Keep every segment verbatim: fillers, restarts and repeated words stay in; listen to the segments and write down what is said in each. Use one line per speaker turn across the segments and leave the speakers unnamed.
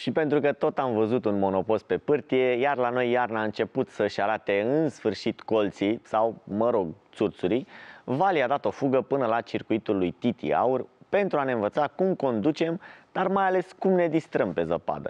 Și pentru că tot am văzut un monopost pe pârtie, iar la noi iarna a început să-și arate în sfârșit colții, sau, mă rog, țurțurii, Vali a dat o fugă până la circuitul lui Titi Aur pentru a ne învăța cum conducem, dar mai ales cum ne distrăm pe zăpadă.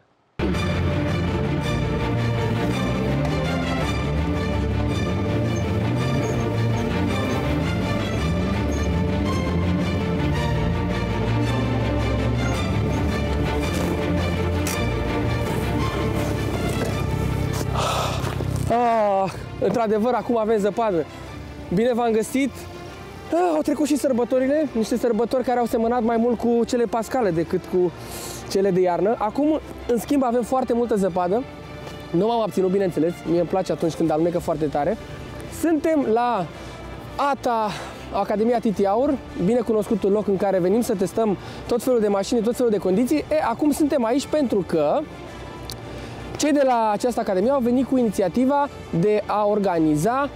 Ah, într-adevăr, acum avem zăpadă. Bine v-am găsit. Ah, au trecut și sărbătorile, niște sărbători care au semănat mai mult cu cele pascale decât cu cele de iarnă. Acum, în schimb, avem foarte multă zăpadă. Nu m-am abținut, bineînțeles, mie îmi place atunci când alunecă foarte tare. Suntem la A T A, Academia Titi Aur, bine cunoscutul loc în care venim să testăm tot felul de mașini, tot felul de condiții. E, acum suntem aici pentru că cei de la această academie au venit cu inițiativa de a organiza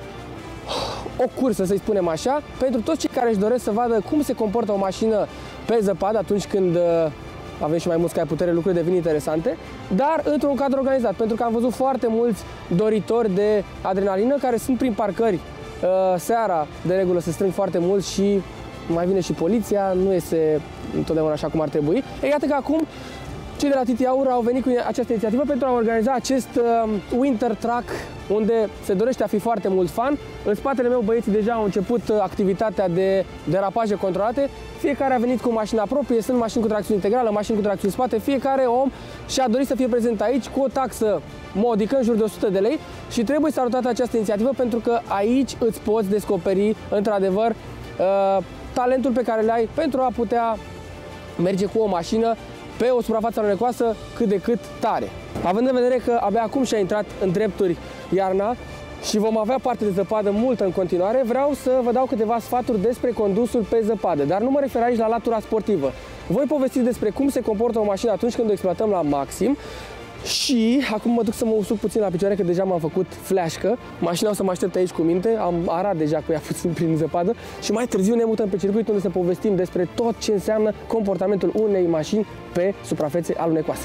o cursă, să-i spunem așa, pentru toți cei care își doresc să vadă cum se comportă o mașină pe zăpadă atunci când avem și mai mulți care putere, lucruri devin interesante, dar într-un cadru organizat, pentru că am văzut foarte mulți doritori de adrenalină care sunt prin parcări. Seara, de regulă, se strâng foarte mult și mai vine și poliția, nu este întotdeauna așa cum ar trebui. E, iată că acum cei de la Titi Aur au venit cu această inițiativă pentru a organiza acest uh, Winter Track, unde se dorește a fi foarte mult fun. În spatele meu băieții deja au început activitatea de derapaje controlate. Fiecare a venit cu mașina proprie, sunt mașini cu tracțiune integrală, mașini cu tracțiune în spate. Fiecare om și-a dorit să fie prezent aici cu o taxă modică, în jur de o sută de lei, și trebuie salutată această inițiativă pentru că aici îți poți descoperi, într-adevăr, uh, talentul pe care le ai pentru a putea merge cu o mașină pe o suprafață alunecoasă cât de cât tare. Având în vedere că abia acum și-a intrat în drepturi iarna și vom avea parte de zăpadă multă în continuare, vreau să vă dau câteva sfaturi despre condusul pe zăpadă, dar nu mă refer aici la latura sportivă. Voi povesti despre cum se comportă o mașină atunci când o exploatăm la maxim. Și acum mă duc să mă usuc puțin la picioare, că deja m-am făcut fleașcă. Mașina o să mă aștepte aici cu minte, am arat deja cu ea puțin prin zăpadă și mai târziu ne mutăm pe circuit unde să povestim despre tot ce înseamnă comportamentul unei mașini pe suprafețe alunecoase.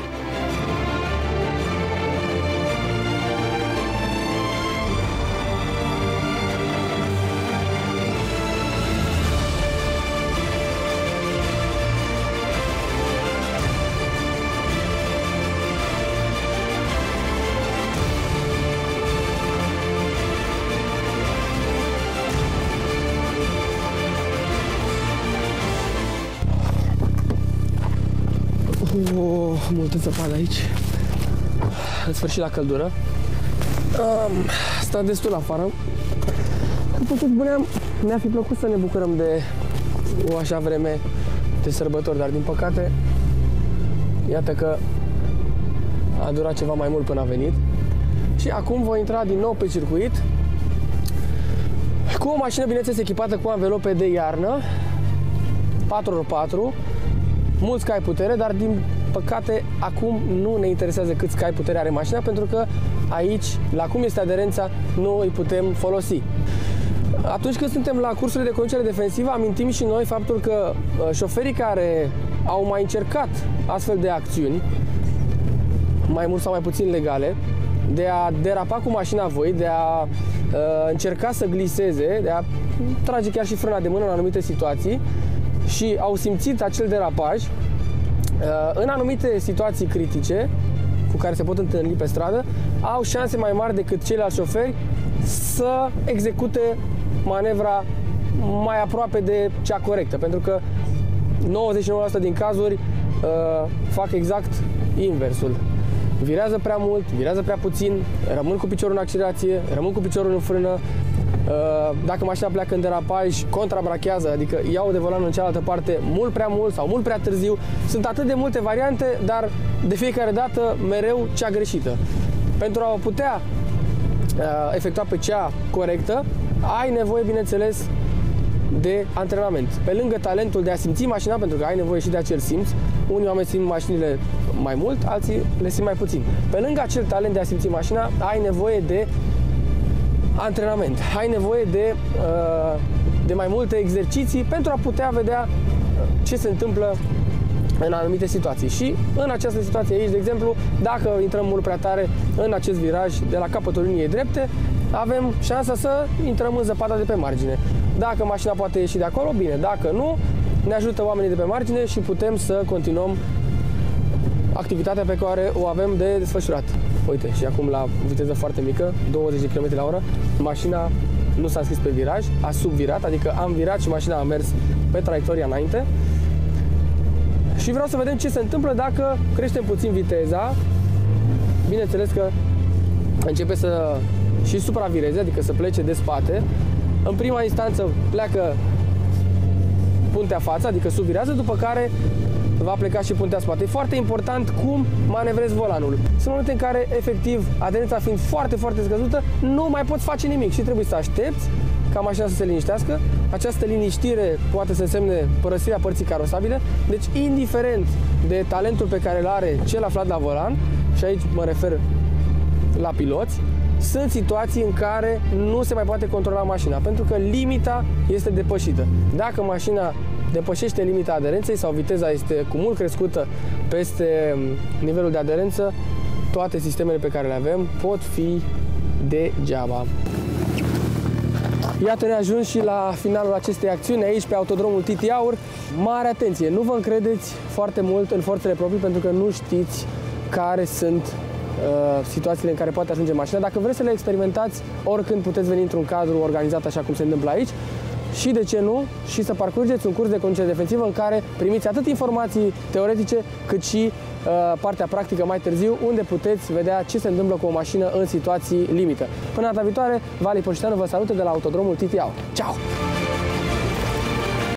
Oh, multă zăpadă aici. În sfârșit la căldură. Um, Sta destul afară. După ce spuneam, ne-ar fi plăcut să ne bucurăm de o așa vreme de sărbători, dar din păcate, iată că a durat ceva mai mult până a venit. Și acum voi intra din nou pe circuit cu o mașină, bineînțeles, echipată cu anvelope de iarnă, patru pe patru. Mulți cai putere, dar din păcate acum nu ne interesează câți cai putere are mașina, pentru că aici, la cum este aderența, nu îi putem folosi. Atunci când suntem la cursurile de conducere defensivă, amintim și noi faptul că șoferii care au mai încercat astfel de acțiuni, mai mult sau mai puțin legale, de a derapa cu mașina voi, de a uh, încerca să gliseze, de a trage chiar și frâna de mână în anumite situații, și au simțit acel derapaj, în anumite situații critice cu care se pot întâlni pe stradă, au șanse mai mari decât ceilalți șoferi să execute manevra mai aproape de cea corectă, pentru că nouăzeci și nouă la sută din cazuri fac exact inversul. Virează prea mult, virează prea puțin, rămân cu piciorul în accelerație, rămân cu piciorul în frână. Dacă mașina pleacă în derapaj, contrabrachează, adică iau de volan în cealaltă parte mult prea mult sau mult prea târziu. Sunt atât de multe variante, dar de fiecare dată mereu cea greșită. Pentru a o putea efectua pe cea corectă, ai nevoie, bineînțeles, de antrenament. Pe lângă talentul de a simți mașina, pentru că ai nevoie și de acel simț, unii oameni simt mașinile mai mult, alții le simt mai puțin. Pe lângă acel talent de a simți mașina, ai nevoie de antrenament. Ai nevoie de, de mai multe exerciții pentru a putea vedea ce se întâmplă în anumite situații. Și în această situație aici, de exemplu, dacă intrăm mult prea tare în acest viraj de la capătul liniei drepte, avem șansa să intrăm în zăpada de pe margine. Dacă mașina poate ieși de acolo, bine. Dacă nu, ne ajută oamenii de pe margine și putem să continuăm activitatea pe care o avem de desfășurat. Uite, și acum la viteză foarte mică, douăzeci de kilometri la oră, mașina nu s-a înscris pe viraj, a subvirat, adică am virat și mașina a mers pe traiectoria înainte. Și vreau să vedem ce se întâmplă dacă creștem puțin viteza. Bineînțeles că începe să și supravireze, adică să plece de spate. În prima instanță pleacă puntea față, adică subvirează, după care va pleca și puntea spate. E foarte important cum manevrezi volanul. Sunt momente în care, efectiv, aderența fiind foarte, foarte scăzută, nu mai poți face nimic și trebuie să aștepți ca mașina să se liniștească. Această liniștire poate să însemne părăsirea părții carosabile. Deci, indiferent de talentul pe care îl are cel aflat la volan, și aici mă refer la piloți, sunt situații în care nu se mai poate controla mașina, pentru că limita este depășită. Dacă mașina depășește limita aderenței sau viteza este cu mult crescută peste nivelul de aderență, toate sistemele pe care le avem pot fi degeaba. Iată, ne ajuns și la finalul acestei acțiuni aici pe autodromul Titi Aur. Mare atenție, nu vă încredeți foarte mult în forțele proprii, pentru că nu știți care sunt uh, situațiile în care poate ajunge mașina. Dacă vreți să le experimentați, oricând puteți veni într-un cadru organizat așa cum se întâmplă aici. Și de ce nu, și să parcurgeți un curs de conducere defensivă în care primiți atât informații teoretice, cât și uh, partea practică mai târziu, unde puteți vedea ce se întâmplă cu o mașină în situații limită. Până data viitoare, Vali Poșteanu vă salută de la autodromul Titi Aur. Ciao!